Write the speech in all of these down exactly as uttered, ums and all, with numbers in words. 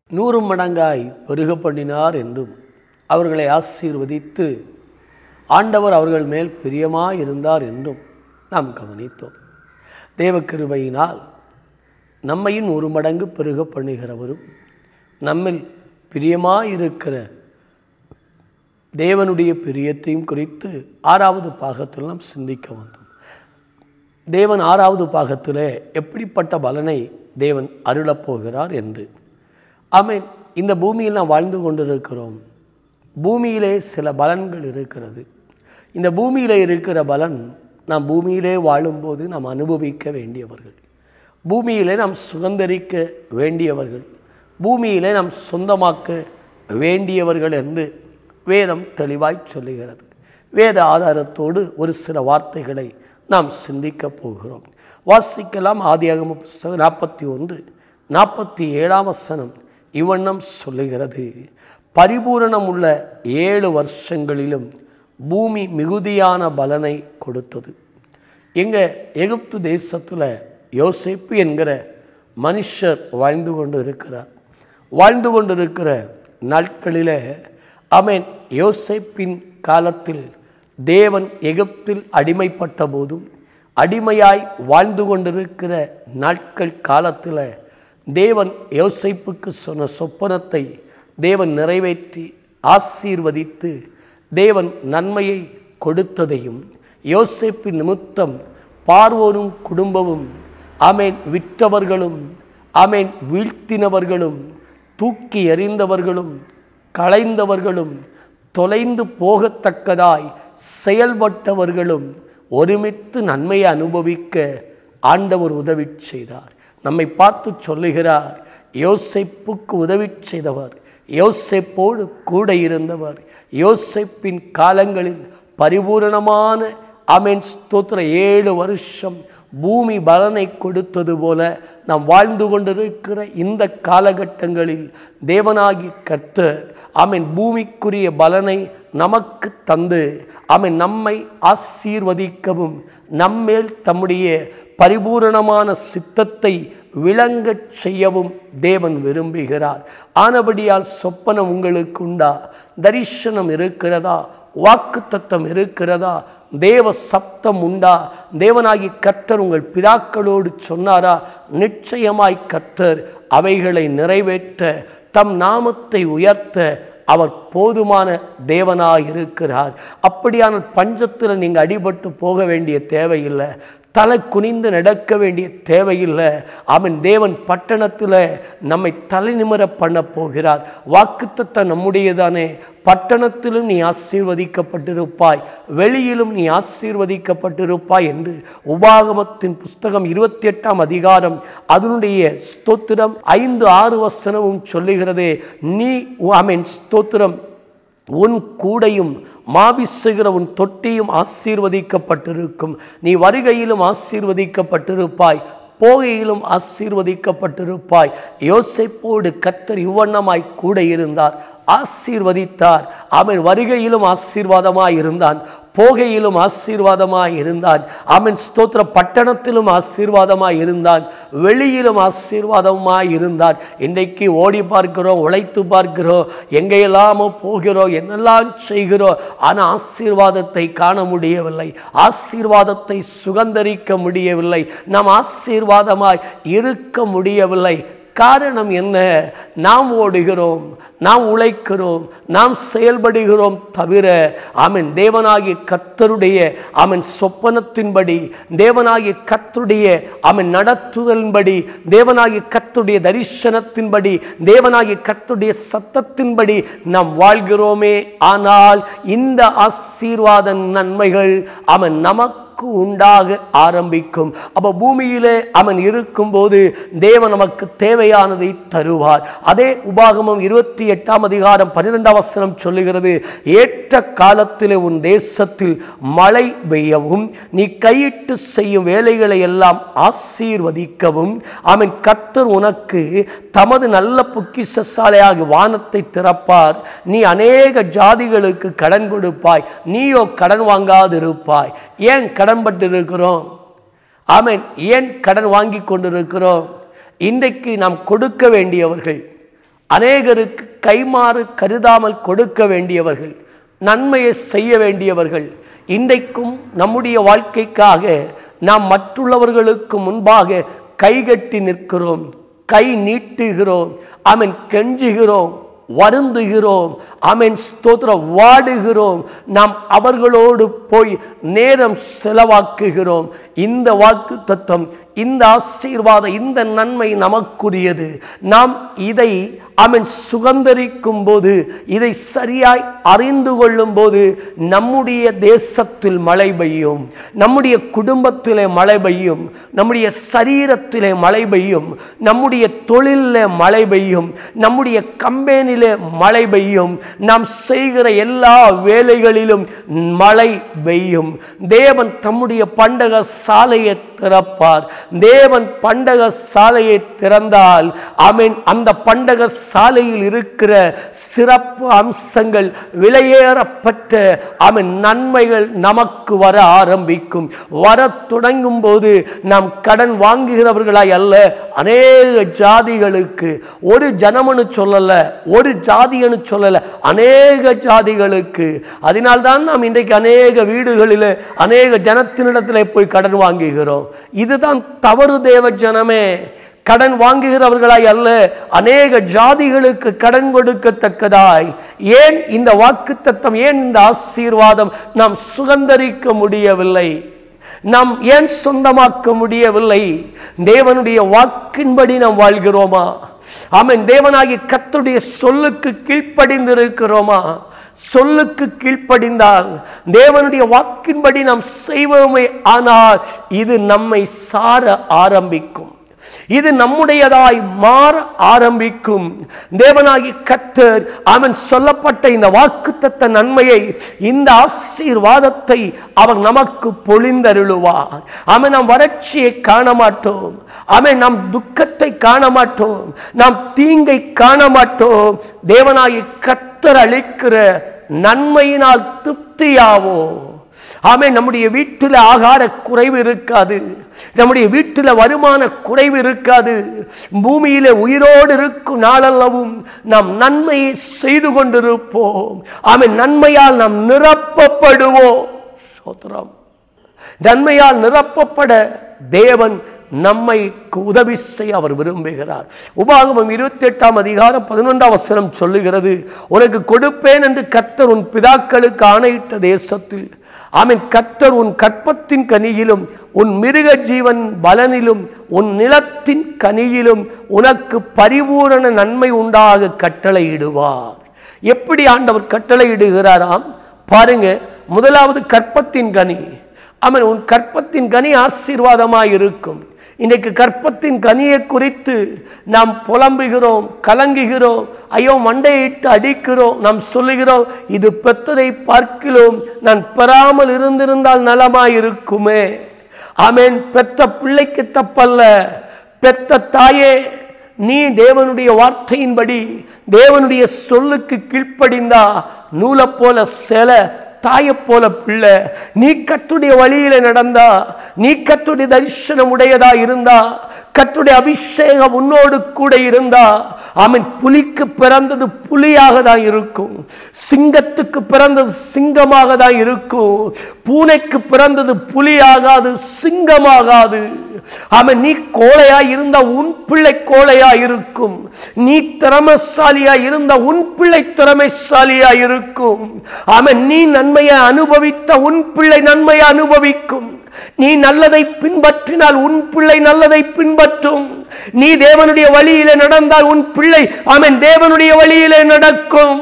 நூறு மடங்காய் பெருக பண்ணினார் என்றும் அவர்களை ஆசீர்வதித்து ஆண்டவர் அவர்கள் மேல் பிரியமாய் இருந்தார் என்றும் நாம் கவனித்தோம். தேவக்கிருபையினால் நம்மையும் நூறு மடங்கு பெருக பண்ணுகிறவரும் நம்மில் பிரியமாயிருக்கிற தேவனுடைய பிரியத்தையும் குறித்து ஆறாவது பாகத்தில் நாம் சிந்திக்க வந்தோம். தேவன் ஆறாவது பாகத்தில் எப்படிப்பட்ட பலனை தேவன் அருளப்போகிறார் என்று. ஆமென். இந்த பூமியில் நாம் வாழ்ந்து கொண்டிருக்கிறோம். பூமியிலே சில பலன்கள் இருக்கிறது. இந்த பூமியில் இருக்கிற பலன் நாம் பூமியிலே வாழும்போது நாம் அனுபவிக்க வேண்டியவர்கள், பூமியிலே நாம் சுதந்திரிக்க வேண்டியவர்கள், பூமியிலே நாம் சொந்தமாக்க வேண்டியவர்கள் என்று வேதம் தெளிவாய் சொல்லுகிறது. வேத ஆதாரத்தோடு ஒரு சில வார்த்தைகளை நாம் சிந்திக்க போகிறோம். வாசிக்கலாம். ஆதியாகம புத்தகம் நாற்பத்தி ஒன்று நாற்பத்தி ஏழாம் வசனம் இவ்வண்ணம் சொல்லுகிறது. பரிபூரணம் உள்ள ஏழு வருஷங்களிலும் பூமி மிகுதியான பலனை கொடுத்தது. எங்கே? எகிப்து தேசத்தில் யோசேப்பு என்கிற மனுஷர் வாழ்ந்து கொண்டு இருக்கிறார். வாழ்ந்து கொண்டிருக்கிற நாட்களில் ஆமென், யோசேப்பின் காலத்தில் தேவன் எகிப்தில் அடிமைப்பட்ட போதும் அடிமையாய் வாழ்ந்து கொண்டிருக்கிற நாட்கள் காலத்தில் தேவன் யோசேப்புக்கு சொன்ன சொப்பனத்தை தேவன் நிறைவேற்றி ஆசீர்வதித்து தேவன் நன்மையை கொடுத்ததையும், யோசேப்பின் நிமித்தம் பார்வோனும் குடும்பமும் ஆமென் விற்றவர்களும் ஆமென் வீழ்த்தினவர்களும் தூக்கி எறிந்தவர்களும் களைந்தவர்களும் தொலைந்து போகத்தக்கதாய் செயல்பட்டவர்களும் ஒருமித்து நன்மையை அனுபவிக்க ஆண்டவர் உதவி செய்தார். நம்மை பார்த்து சொல்லுகிறார், யோசேப்புக்கு உதவி செய்தவர், யோசேப்போடு கூட இருந்தவர், யோசேப்பின் காலங்களில் பரிபூரணமான ஆமென் ஸ்தோத்திர ஏழு வருஷம் பூமி பலனை கொடுத்தது போல நாம் வாழ்ந்து கொண்டிருக்கிற இந்த காலகட்டங்களில் தேவனாகி கர்த்தர் ஆமென் பூமிக்குரிய பலனை நமக்கு தந்து ஆமென் நம்மை ஆசீர்வதிக்கவும் நம்மேல் தம்முடைய பரிபூரணமான சித்தத்தை விளங்கச் செய்யவும் தேவன் விரும்புகிறார். ஆனபடியால் சொப்பனம் உங்களுக்கு உண்டா? தரிசனம் இருக்கிறதா? வாக்குத்தத்தம் இருக்கிறதா? தேவ சப்தம் உண்டா? தேவனாகி கர்த்தர் உங்கள் பிதாக்களோடு சொன்னாரா? நிச்சயமாய் கர்த்தர் அவைகளை நிறைவேற்ற தம் நாமத்தை உயர்த்த அவர் போதுமான தேவனாய் இருக்கிறார். அப்படியான பஞ்சத்தில் நீங்கள் அடிபட்டு போக வேண்டிய தேவையில்லை. தலை குனிந்து நடக்க வேண்டிய தேவையில்லை. அவன் தேவன் பட்டணத்தில் நம்மை தலை நிமிர பண்ண போகிறார். வாக்குத்தத்தம் நம்முடையதானே. பட்டணத்திலும் நீ ஆசீர்வதிக்கப்பட்டிருப்பாய், வெளியிலும் நீ ஆசீர்வதிக்கப்பட்டிருப்பாய் என்று உபாகமத்தின் புஸ்தகம் இருபத்தி எட்டாம் அதிகாரம் அதனுடைய ஸ்தோத்திரம் ஐந்து ஆறு வசனமும் சொல்லுகிறதே. நீ ஆமென் ஸ்தோத்திரம் உன் கூடையும் மாபிசுகிற உன் தொட்டியும் ஆசீர்வதிக்கப்பட்டிருக்கும். நீ வருகையிலும் ஆசீர்வதிக்கப்பட்டிருப்பாய், போகையிலும் ஆசீர்வதிக்கப்பட்டிருப்பாய். யோசேப்போடு கர்த்தர் இவ்வண்ணமாய் கூட இருந்தார், ஆசீர்வதித்தார். அவன் வருகையிலும் ஆசீர்வாதமாய் இருந்தான், போகையிலும் ஆசீர்வாதமாய் இருந்தான். அவன் ஸ்தோத்திர பட்டணத்திலும் ஆசீர்வாதமாய் இருந்தான், வெளியிலும் ஆசீர்வாதமாய் இருந்தான். இன்றைக்கு ஓடி பார்க்கிறோம், உழைத்து பார்க்கிறோம், எங்கெல்லாமோ போகிறோம், என்னெல்லாம் செய்கிறோம், ஆனால் ஆசீர்வாதத்தை காண முடியவில்லை, ஆசீர்வாதத்தை சுகந்தரிக்க முடியவில்லை, நாம் ஆசீர்வாதமாய் இருக்க முடியவில்லை. காரணம் என்ன? நாம் ஓடுகிறோம், நாம் உழைக்கிறோம், நாம் செயல்படுகிறோம் தவிர ஆமென் தேவனாகிய கர்த்தருடைய ஆமென் சொப்பனத்தின்படி, தேவனாகிய கர்த்தருடைய ஆமென் நடத்துதலின்படி, தேவனாகிய கர்த்தருடைய தரிசனத்தின்படி, தேவனாகிய கர்த்தருடைய சத்தத்தின்படி நாம் வாழ்கிறோமே. ஆனால் இந்த ஆசீர்வாத நன்மைகள் அவன் நமக்கு உண்டாக ஆரம்பிக்கும். அப்ப பூமியிலே அவன் இருக்கும்போது தேவன் நமக்கு தேவையானதை தருவார். அதே உபாகமம் இருபத்தி எட்டாம் அதிகாரம் பன்னிரெண்டாம் வசனம் சொல்லுகிறது, ஏற்ற காலத்திலே உன் தேசத்தில் மழை பெய்யவும் நீ கையிட்டு செய்யும் வேலைகளை எல்லாம் ஆசீர்வதிக்கவும் அவன் கர்த்தர் உனக்கு தமது நல்ல பொக்கிஷசாலையாகிய வானத்தை திறப்பார். நீ அநேக ஜாதிகளுக்கு கடன் கொடுப்பாய், நீயோ கடன் வாங்காதிருப்பாய். ஏன் கடன்பட்டு இருக்கிறோம்? ஆமென். ஏன் கடன் வாங்கி கொண்டிருக்கிறோம்? இன்றைக்கு நாம் கொடுக்க வேண்டியவர்கள், அநேகருக்கு கைமாறு கருதாமல் கொடுக்க வேண்டியவர்கள், நன்மையை செய்ய வேண்டியவர்கள். இன்றைக்கும் நம்முடைய வாழ்க்கைக்காக நாம் மற்றுள்ளவர்களுக்கு முன்பாக கைகட்டி நிற்கிறோம், கை நீட்டுகிறோம், ஆமென், கெஞ்சுகிறோம், வருந்துகிறோம், ஆமென், ஸ்தோத்திரம், வாடுகிறோம். நாம் அவர்களோடு போய் நேரம் செலவாக்குகிறோம். இந்த வாக்கு தத்தம், இந்த ஆசீர்வாதம், இந்த நன்மை நமக்குரியது. நாம் இதை ஆமென் சுகந்தரிக்கும் போது, இதை சரியாய் அறிந்து கொள்ளும் போது நம்முடைய தேசத்தில் மழை பெய்யும், நம்முடைய குடும்பத்திலே மழை பெய்யும், நம்முடைய சரீரத்திலே மழை பெய்யும், நம்முடைய தொழிலிலே மழை பெய்யும், நம்முடைய கம்பெனியிலே மழை பெய்யும், நாம் செய்கிற எல்லா வேலைகளிலும் மழை பெய்யும். தேவன் தம்முடைய பண்டக சாலையை திறப்பார். தேவன் பண்டக சாலையை திறந்தால் ஆமென், அந்த பண்டக சாலையில் இருக்கிற சிறப்பு அம்சங்கள், விலையேறப்பட்ட ஆமென் நன்மைகள் நமக்கு வர ஆரம்பிக்கும். வர தொடங்கும் போது நாம் கடன் வாங்குகிறவர்களாய் அல்ல, அநேக ஜாதிகளுக்கு, ஒரு ஜனமனு சொல்லல, ஒரு ஜாதியனு சொல்லல, அநேக ஜாதிகளுக்கு. அதனால்தான் நாம் இன்றைக்கு அநேக வீடுகளில் அநேக ஜனத்தினிடத்தில் போய் கடன் வாங்குகிறோம். இதுதான் தவறு தேவ ஜனமே. கடன் வாங்குகிறவர்களாய் அல்ல, அநேக ஜாதிகளுக்கு கடன் கொடுக்கத்தக்கதாய். ஏன் இந்த வாக்குத்தத்தம், ஏன் இந்த ஆசீர்வாதம் நாம் சுகந்தரிக்க முடியவில்லை? நாம் ஏன் சொந்தமாக்க முடியவில்லை? தேவனுடைய வாக்கின்படி நாம் வாழ்கிறோமா? ஆமென். தேவனாகிய கர்த்தருடைய சொல்லுக்கு கீழ்ப்படிந்திருக்கிறோமா? சொல்லுக்கு கீழ்ப்படிந்தால், தேவனுடைய வாக்கின்படி நாம் செய்வோமே ஆனால் இது நம்மை சார ஆரம்பிக்கும், இது நம்முடையதாய் மாற ஆரம்பிக்கும். தேவனாகிய கர்த்தர் ஆமென் சொல்லப்பட்ட இந்த வாக்குத்தத்த நன்மையை, இந்த ஆசீர்வாதத்தை அவர் நமக்கு பொழிந்தருளுவார். ஆமென். நாம் வறட்சியை காண மாட்டோம், ஆமென், நாம் துக்கத்தை காண மாட்டோம், நாம் தீங்கை காண மாட்டோம். தேவனாகிய கர்த்தர் அளிக்கிற நன்மையினால் திருப்தியாவோ. ஆமென். நம்முடைய வீட்டில் ஆகார குறைவு இருக்காது, நம்முடைய வீட்டில் வருமான குறைவு இருக்காது. பூமியில உயிரோடு இருக்கும் நாளெல்லவும் நாம் நன்மையை செய்து கொண்டிருப்போம். ஆமென். நன்மையால் நாம் நிரப்பப்படுவோம். ஸ்தோத்திரம். நன்மையால் நிரப்பப்பட தேவன் நம்மை உதவி செய்ய அவர் விரும்புகிறார். உபாகமம் இருபத்தி எட்டாம் அதிகாரம் பதினொன்றாம் வசனம் சொல்லுகிறது, உனக்கு கொடுப்பேன் என்று கர்த்தர் உன் பிதாக்களுக்கு ஆணையிட்ட தேசத்தில், ஆமென், கர்த்தர் உன் கற்பத்தின் கனியிலும் உன் மிருக ஜீவன் பலனிலும் உன் நிலத்தின் கனியிலும் உனக்கு பரிபூரண நன்மை உண்டாக கட்டளையிடுவார். எப்படி ஆண்டவர் கட்டளையிடுகிறாராம் பாருங்க. முதலாவது கற்பத்தின் கனி. ஆமென். உன் கற்பத்தின் கனி ஆசீர்வாதமாய் இருக்கும். இன்றைக்கு கற்பத்தின் கனியை குறித்து நாம் புலம்புகிறோம், கலங்குகிறோம், ஐயோ மண்டையிட்டு அடிக்கிறோம். நாம் சொல்லுகிறோம், இது பெற்றதை பார்க்கிறோம், நான் பெறாமல் இருந்திருந்தால் நலமாயிருக்குமே. ஆமென். பெற்ற பிள்ளைக்கு தப்பல்ல, பெற்ற தாயே, நீ தேவனுடைய வார்த்தையின்படி, தேவனுடைய சொல்லுக்கு கீழ்ப்படிந்தா நூலை போல சேல, தாயை போல பிள்ளை. நீ கர்த்தருடைய வழியில நடந்தா, நீ கர்த்தருடைய தரிசனம் உடையதா இருந்தா, கர்த்தருடைய அபிஷேகம் உன்னோடு கூட இருந்தா, ஆமென், புலிக்கு பிறந்தது புலியாக தான் இருக்கும், சிங்கத்துக்கு பிறந்தது சிங்கமாக தான் இருக்கும், பூனைக்கு பிறந்தது புலியாகாது, சிங்கமாகாது. ஆமென். நீ கோழையா இருந்த உன் பிள்ளை கோழையா இருக்கும், நீ திறமைசாலியா இருந்த உன் பிள்ளை திறமைசாலியா இருக்கும். ஆமென். நீ நன்மையை அனுபவித்த உன் பிள்ளை நன்மையை அனுபவிக்கும். நீ நல்லதை பின்பற்றினால் உன் பிள்ளை நல்லதை பின்பற்றும். நீ தேவனுடைய வழியிலே நடந்தால் உன் பிள்ளை ஆமென் தேவனுடைய வழியிலே நடக்கும்.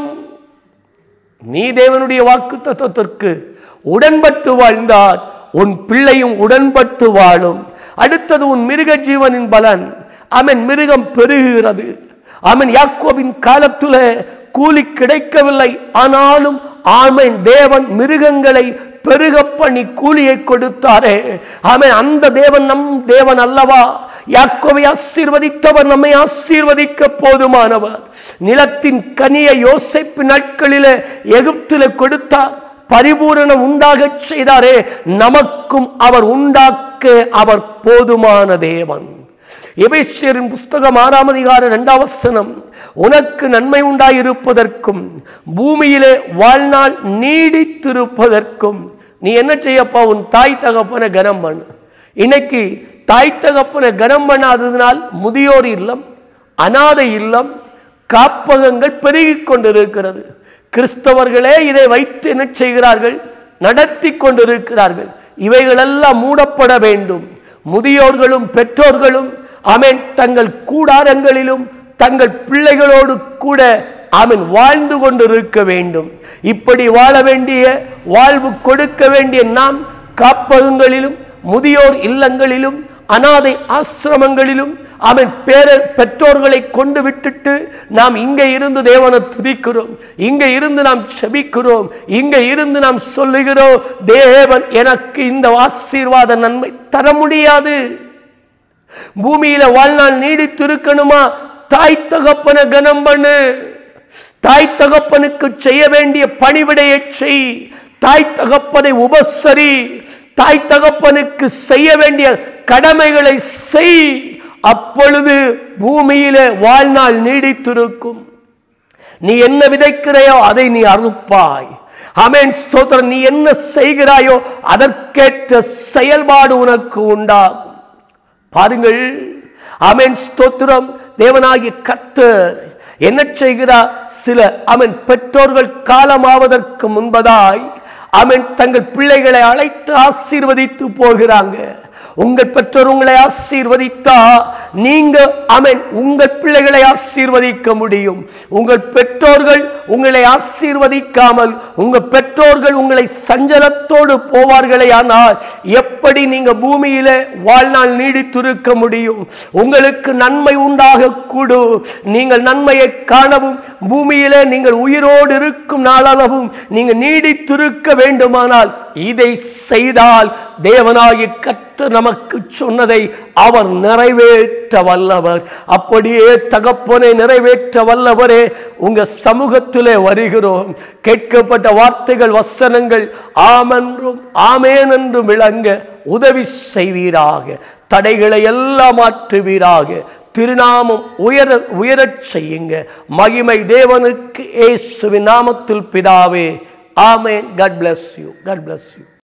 நீ தேவனுடைய வாக்குத்தத்தத்திற்கு உடன்பட்டு வாழ்ந்தால் உன் பிள்ளையும் உடன்பட்டு வாழும். அடுத்தது உன் மிருக ஜீவனின் பலன். ஆமென். மிருகம் பெருகுகிறது. ஆமென். யாக்கோபின் காலத்தில் கூலி கிடைக்கவில்லை, ஆனாலும் ஆமென் தேவன் மிருகங்களை பெருக பண்ணி கூலியை கொடுத்தாரே. ஆமென். அந்த தேவன் நம் தேவன் அல்லவா? யாக்கோபை ஆசீர்வதித்தவர் நம்மை ஆசீர்வதிக்க போதுமானவர். நிலத்தின் கனியை யோசேப்பு நாட்களிலே எகிப்திலே கொடுத்தார், பரிபூரணம் உண்டாக செய்தாரே. நமக்கும் அவர் உண்டாக்க அவர் போதுமான தேவன். எபேசியரின் புஸ்தகம் ஆறாம் அதிகாரம் இரண்டாம் வசனம், உனக்கு நன்மை உண்டாயிருப்பதற்கும் பூமியிலே வாழ்நாள் நீடித்திருப்பதற்கும் நீ என்ன செய்யப்பா, உன் தாய் தகப்பனை கனம் பண்ணு. இன்னைக்கு தாய் தகப்பனை கனம் பண்ணாததினால் முதியோர் இல்லம், அநாதை இல்லம், காப்பகங்கள் பெருகிக் கொண்டிருக்கிறது. கிறிஸ்தவர்களே இதை வைத்து என்ன செய்கிறார்கள், நடத்தி கொண்டிருக்கிறார்கள். இவைகளெல்லாம் மூடப்பட வேண்டும். முதியோர்களும் பெற்றோர்களும் ஆமென் தங்கள் கூடாரங்களிலும் தங்கள் பிள்ளைகளோடு கூட ஆமென் வாழ்ந்து கொண்டிருக்க வேண்டும். இப்படி வாழ வேண்டிய, வாழ்வு கொடுக்க வேண்டிய நாம் காப்பகங்களிலும் முதியோர் இல்லங்களிலும் அநாதை ஆசிரமங்களிலும் அவன் பேர பெற்றோர்களை கொண்டு விட்டுட்டு நாம் இங்கே இருந்து தேவனை துதிக்கிறோம், இங்கே இருந்து நாம் செபிக்கிறோம், இங்கே இருந்து நாம் சொல்லுகிறோம், தேவன் எனக்கு இந்த ஆசீர்வாத நன்மை தர முடியாது. பூமியில வாழ்நாள் நீடித்து இருக்கணுமா, தாய் தகப்பனை கனம் பண்ணு. தாய் தகப்பனுக்கு செய்ய வேண்டிய பணிவிடையை செய். தாய் தகப்பனை உபசரி. தாய் தகப்பனுக்கு செய்ய வேண்டிய கடமைகளை செய். அப்பொழுது பூமியில வாழ்நாள் நீடித்திருக்கும். நீ என்ன விதைக்கிறாயோ அதை நீ அறுப்பாய். ஆமென், ஸ்தோத்திரம். நீ என்ன செய்கிறாயோ அதற்கேற்ற செயல்பாடு உனக்கு உண்டாகும். பாருங்கள், ஆமென், ஸ்தோத்திரம். தேவனாகிய கர்த்தர் என்ன செய்கிறார், சில ஆமென் பெற்றோர்கள் காலமாவதற்கு முன்பதாய் ஆமென் தங்கள் பிள்ளைகளை அழைத்து ஆசீர்வதித்து போகிறாங்க. உங்கள் பெற்றோர் உங்களை ஆசீர்வதித்தா நீங்க ஆமென் உங்கள் பிள்ளைகளை ஆசீர்வதிக்க முடியும். உங்கள் பெற்றோர்கள் உங்களை ஆசீர்வதிக்காமல் உங்கள் பெற்றோர்கள் உங்களை சஞ்சலத்தோடு போவார்களே, ஆனால் எப்படி நீங்க பூமியில வாழ்நாள் நீடித்திருக்க முடியும்? உங்களுக்கு நன்மை உண்டாக கூடு. நீங்கள் நன்மையை காணவும் பூமியிலே நீங்கள் உயிரோடு இருக்கும் நாளளவும் நீங்க நீடித்திருக்க வேண்டுமானால் இதை செய்தால் தேவனாகிய கர்த்தர் நமக்கு சொன்னதை அவர் நிறைவேற்ற வல்லவர். அப்படியே தகப்பனை நிறைவேற்ற வல்லவரே, உங்க சமூகத்திலே வருகிறோம். கேட்கப்பட்ட வார்த்தைகள், வசனங்கள் ஆமென்றும் ஆமேன் என்றும் விளங்க உதவி செய்வீராக. தடைகளை எல்லாம் மாற்றுவீராக. திருநாமம் உயர உயரச் செய்யுங்க. மகிமை தேவனுக்கு இயேசுவின் நாமத்தில் பிதாவே, ஆமென். God bless you. God bless you.